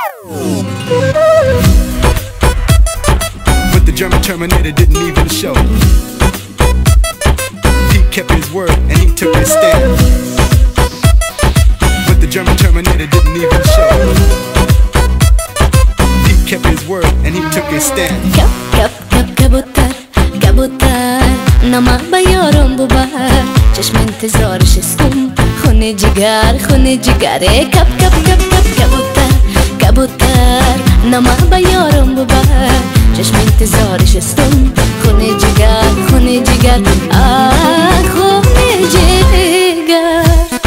But the German Terminator didn't even show. He kept his word and he took his stand. But the German Terminator didn't even show. He kept his word and he took his stand. کبوتر نما بیارم ببر چشم انتظارش استم خونه جگره کب کبوتر نما بیارم ببر چشم انتظارش استم خونه جگر آه خونه جگر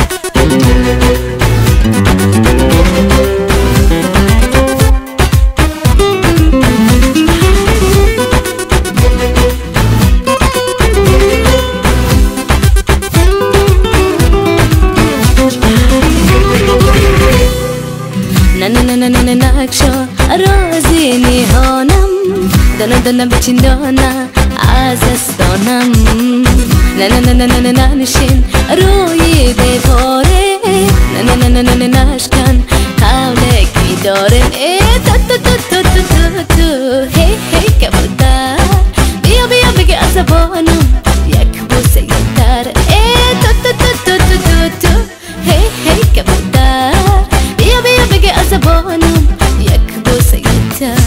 نقشا رازی نیهانم دانا بچین دانا از استانم نشین روی دیواره نشکن قولکی داره تو هی کبوتر بیا بگه عصبانم یک بوسه یتر تو هی کبوتر بیا بگه عصبانم یک بوسه یتر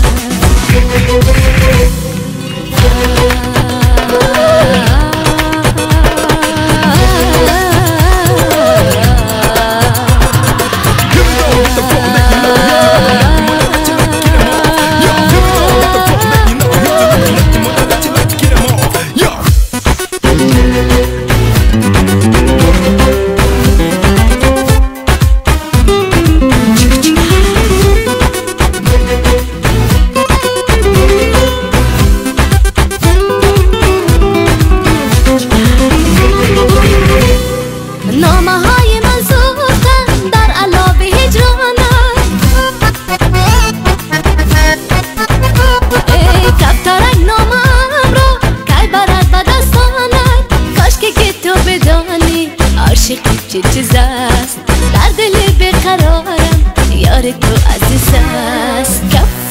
چه چیز است در دل بیقرارم یار تو عزیز است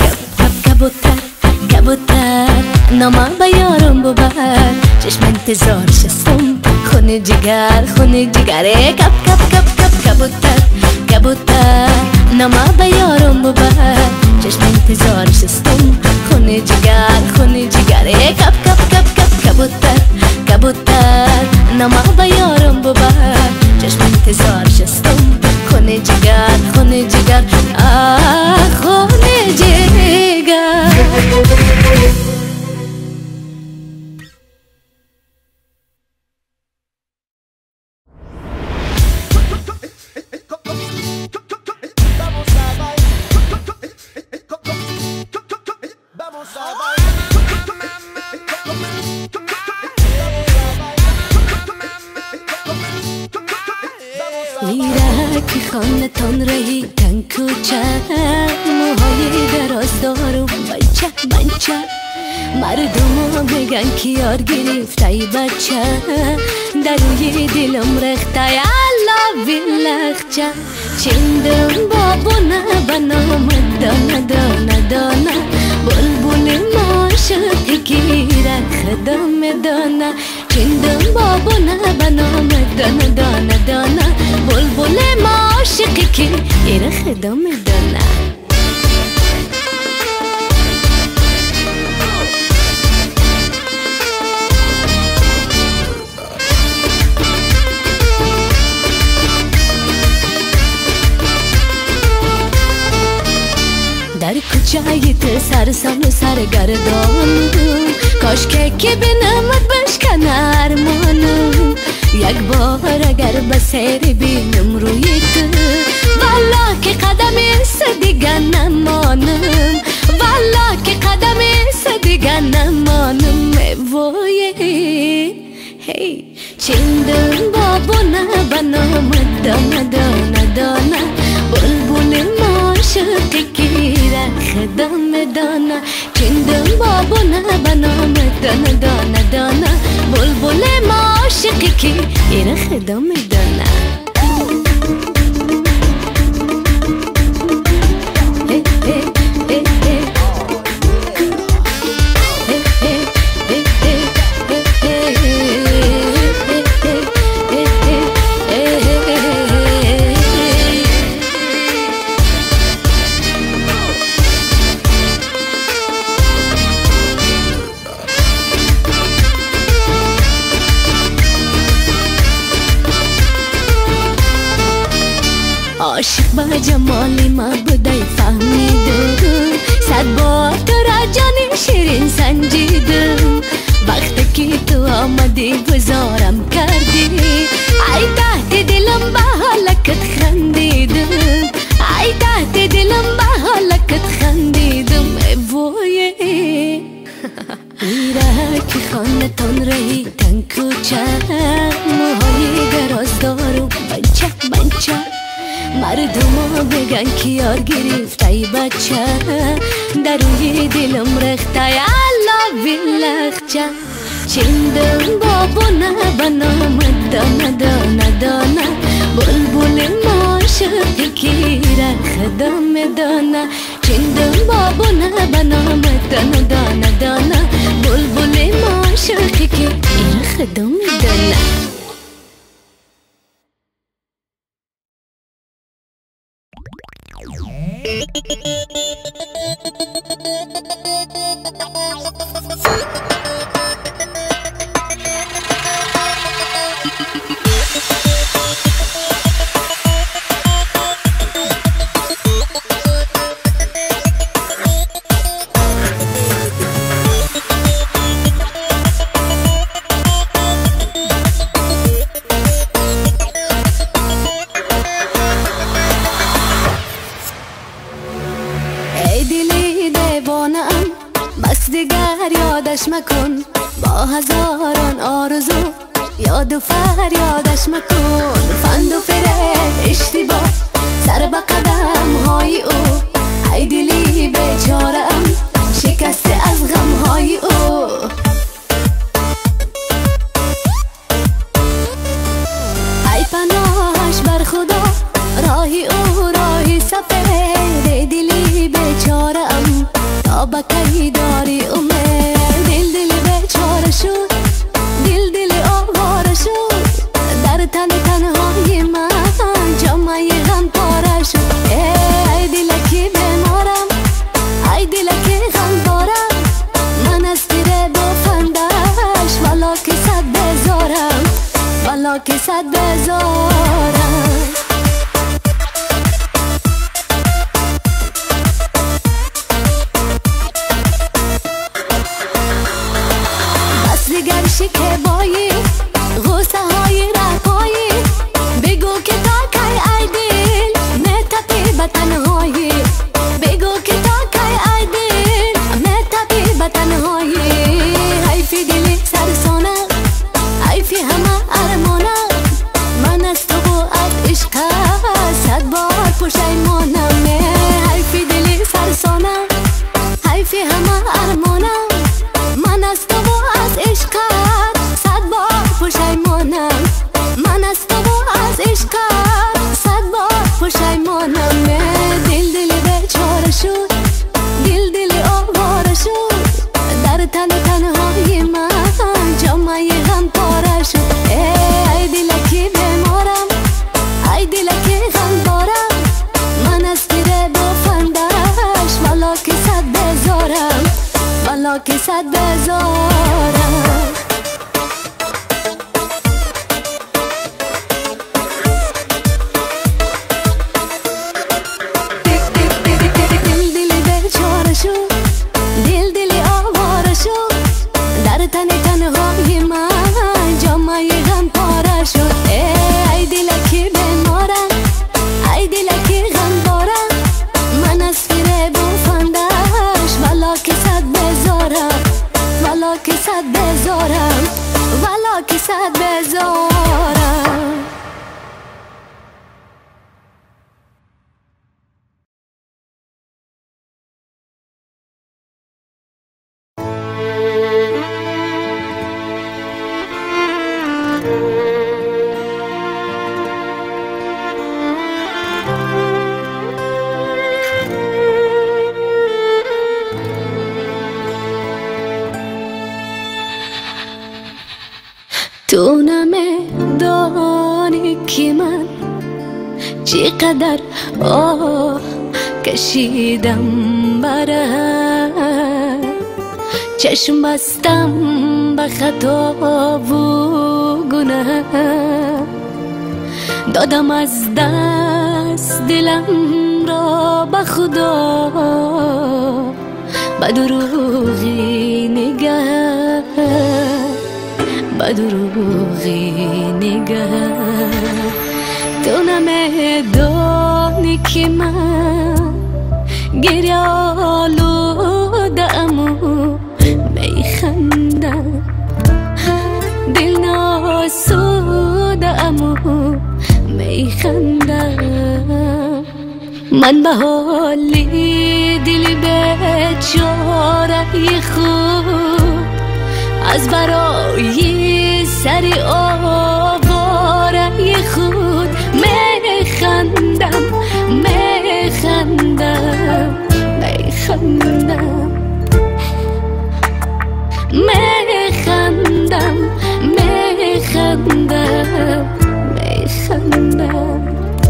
کبوتر نما بیارم ببر چشم انتظارش استم خونه جگره کبوتر نما بیارم ببر چشم انتظارش استم خونه جگره کبوتر نما بیارم ببر چشم انتظارش استم خونه جگر آه خونه جگر ایرکی خانتان رهی تن کوچک موهای دراز دارم بچه مردم ها میگن که یار گرفت ای بچه در روی دلم رخته الله باللخچه چندم بابونه بنام دانا بلبل ماشقی گیره خدام دانا چندم بابونه بنام دانا بلبل ماشقی گیره خدام دانا در کوچه تو سرسان و سرگردانم کاش که بنامت بشکن ارمانم یک بار اگر به سیر بینم روی تو والا که قدم دیگر نمانم والا که قدم دیگر نمانم وای هی چندم بابونه بنام دانا بلبل ماشقی گیره خدام دانا چندم بابونه بنام دانا بلبل ماشقی گیره خدام دانا جمالی ما بودای فهمیدم صد بار تو را جانی شیرین سنجیدم وقتی که تو آمدی گذارم کردی ای تحت دلم به حالکت خندیدم ای تحت دلم به حالکت خندیدم وای میره که خانه تان رهی تن کوچه موهای دراز دارم بچه مردم ها بگن که یار گرفته ای بچه در روی دلم رخته الله باللخچه چندم بابونه بنامد دانه دانه دانه بلبل ماشقی که رخدم دانه چندم بابونه بنامد دانه دانه دانه بلبل ماشقی که رخدم دانه مکن با هزاران آرزو یاد و فریادش مکن فند و فریب اشتباه سر به قدم های او ای دلی بیچاره ام شکسته از غم های او ای پناهش بر خدا راهی او راهی سفید ای دلی بیچاره ام تا به کی داری امید شد دل آواره شد در تن تنهای من جامعه غم پاره شد ای دلکی بیمارم ای دلکی غم دارم من از تیره با فندش والا که صد بزارم والا که صد بزارم شکبایی غصه های رکایی بگو که تا کی ای دل نتپی به تنهایی بگو که تا کی ای دل نتپی به تنهایی حیفی دلی سرسانه حیفی همه ارمانه من از تو و از عشق صد بار پشیمانم حیفی دلی سرسانه حیفی همه ارمانه من از تو و از عشق پشیمانم من از تو و از عشقت صد بار پشیمانم دل بیچاره شد دل آواره شد در تن تنهای من جامعه غم پاره شد ای دلکی بیمارم ای دلکی غم دارم من از تیره با فندش والا که صد بزارم والا که صد بزارم تو نمیدانی که من چقدر آه کشیدم برات چشم بستم به خطا و گناه دادم از دست است دلم را به خدا به دروغی نگه به دروغی نگه تو نمیدانی که من گریه آلوده‌ام و میخندم دل ناسوده‌ام و میخندم من به حالی دل بیچاره خود از برای سر آواره خود میخندم میخندم میخندم میخندم میخندم میخندم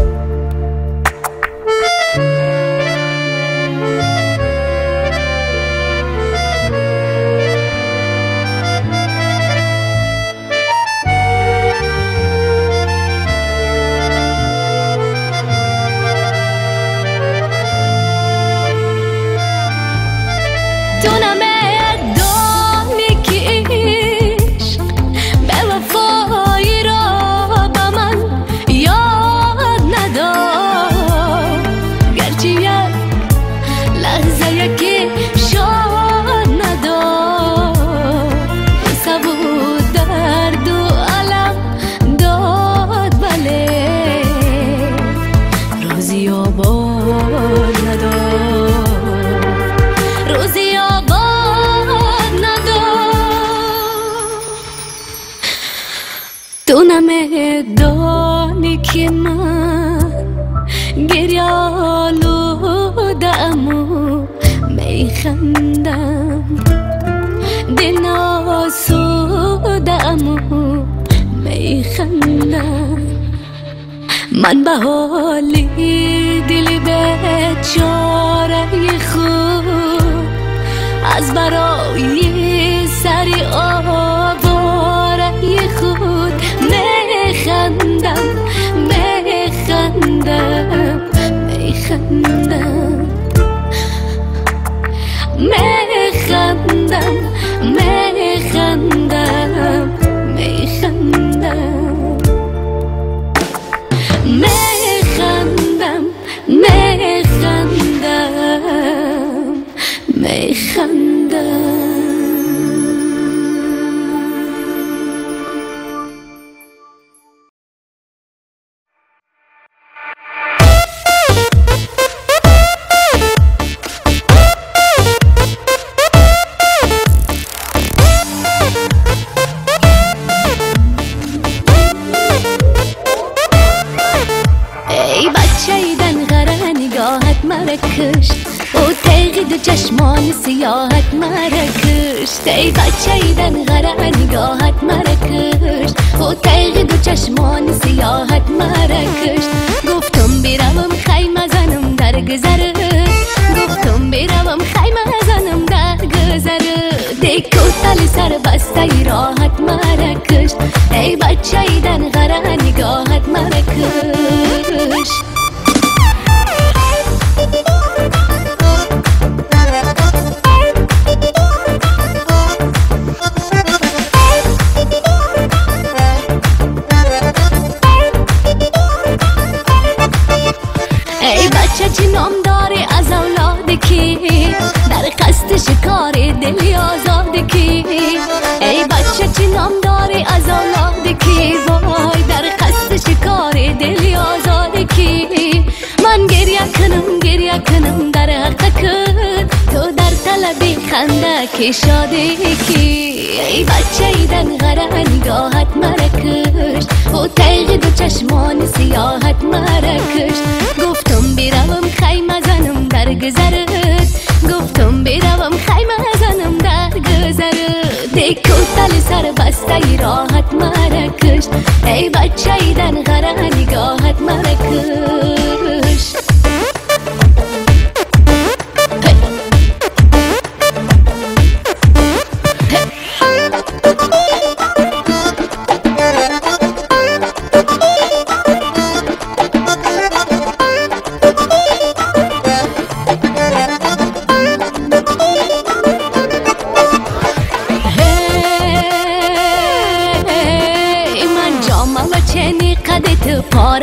تو نمیدانی که عشق به وفایی را به من یاد نداد گرچه یک لحظه یکی شاد نداد غصه و درد و علم داد ولی روزی آباد نداد روزی آباد نداد تو نمیدانی که من گریه آلوده‌ام و میخندم دل ناسوده‌ام و میخندم من به حالی دل بیچاره خود از برای سر آواره خود میخندم میخندم میخندم میخندم میخندم میخندم میخندم میخندم میخندم ای بچه دنغره نگاهت مرا کشت او تیغ دو چشمان سیاهت مرا کشت ای بچه دنغره نگاهت مرا کشت او تیغ دو چشمان سیاهت مرا کشت گفتم بروم خیمه زنم در گذره گفتم بروم خیمه زنم در گذره دیک و تل سر بسته ای راحت مرا کشت ای بچه دنغره نگاهت مرا کشت ای بچه چی نام داری از اولاد کی در قصد شکار دلی آزاد کی ای بچه چی نام داری از اولاد کی وای در قصد شکار دلی آزاد کی من گریه کنم در حق کن تو در طلب خنده که شاده کی ای بچه دنغره نگاهت مرا کشت او تیغ دو چشمان سیاهت مرا کشت گفتم بروم خیمه زنم در گذرت گفتم بروم خیمه زنم در گذرت دیک و تل سر بسته ای راحت مرا کشت ای بچه دنغره نگاهت مرا کشت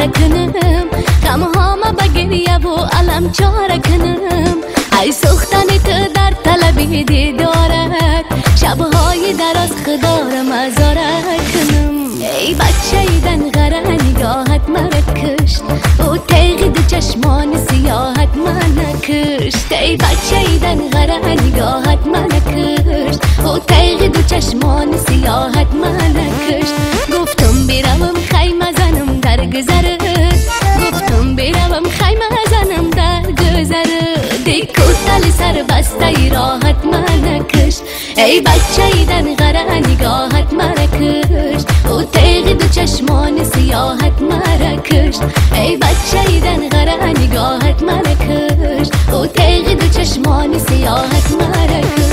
داره کنم غمهام بگریه و علم چاره کنم ای سوختن تو در طلبی دیدارت شبهای دراز خدا را مزاره کنم ای بچه دنغره نگاهت مرا کشت او تیغ دو چشمان سیاحت منو کشت ای بچه دنغره نگاهت منو کشت او تیغ دو چشمان سیاحت منو کشت گفتم بیروم خیمه زنم در گذره گفتم بیروم خیمه زنم در گذره دیکو تل سر بسته ای راحت منو کشت ای بچه دنغره نگاهت مرا کشت او تیغ دو چشمان سیاحت مرا کشت ای بچه دنغره نگاهت مرا کشت او تیغ دو چشمان سیاحت مرا کشت